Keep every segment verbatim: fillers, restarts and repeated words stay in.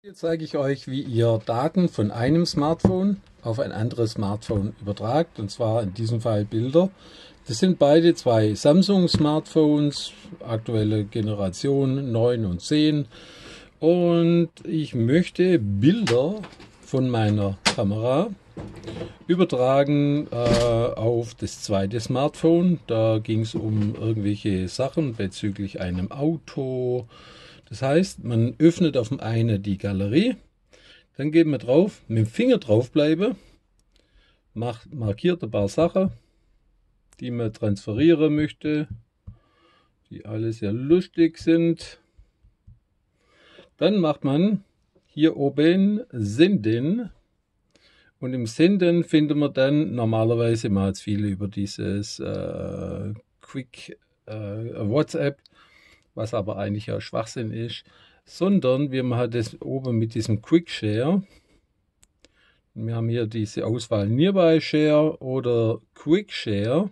Jetzt zeige ich euch, wie ihr Daten von einem Smartphone auf ein anderes Smartphone übertragt, und zwar in diesem Fall Bilder. Das sind beide zwei Samsung Smartphones, aktuelle Generation neun und zehn, und ich möchte Bilder von meiner Kamera übertragen äh, auf das zweite Smartphone. Da ging es um irgendwelche Sachen bezüglich einem Auto. Das heißt, man öffnet auf dem einen die Galerie, dann geht man drauf, mit dem Finger drauf bleiben, macht, markiert ein paar Sachen, die man transferieren möchte, die alle sehr lustig sind. Dann macht man hier oben Senden, und im Senden findet man dann normalerweise, man hat viele über dieses äh, Quick äh, WhatsApp, was aber eigentlich ja Schwachsinn ist, sondern wir machen das oben mit diesem Quick Share. Wir haben hier diese Auswahl Nearby Share oder Quick Share,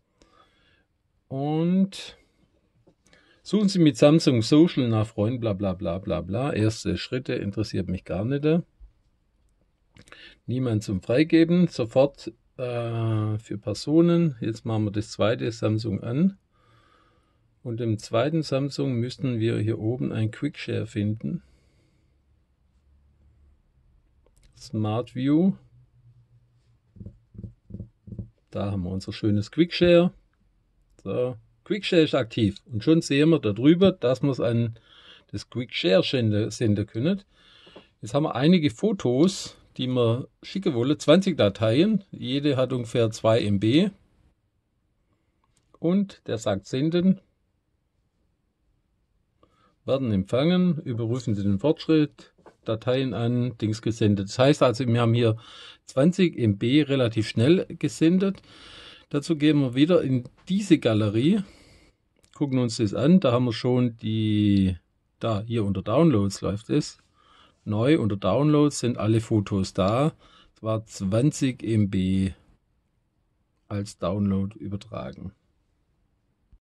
und suchen Sie mit Samsung Social nach Freunden, bla bla bla bla bla. Erste Schritte interessiert mich gar nicht. Niemand zum Freigeben, sofort äh, für Personen. Jetzt machen wir das zweite Samsung an. Und im zweiten Samsung müssten wir hier oben ein Quick Share finden. Smart View. Da haben wir unser schönes Quick Share. So, Quick Share ist aktiv. Und schon sehen wir da drüber, dass wir es an das Quick Share senden können. Jetzt haben wir einige Fotos, die wir schicken wollen. zwanzig Dateien. Jede hat ungefähr zwei Megabyte. Und der sagt senden. Werden empfangen, überprüfen Sie den Fortschritt, Dateien an, Dings gesendet. Das heißt also, wir haben hier zwanzig Megabyte relativ schnell gesendet. Dazu gehen wir wieder in diese Galerie, gucken uns das an. Da haben wir schon die, da hier unter Downloads läuft es. Neu unter Downloads sind alle Fotos da. Es war zwanzig Megabyte als Download übertragen.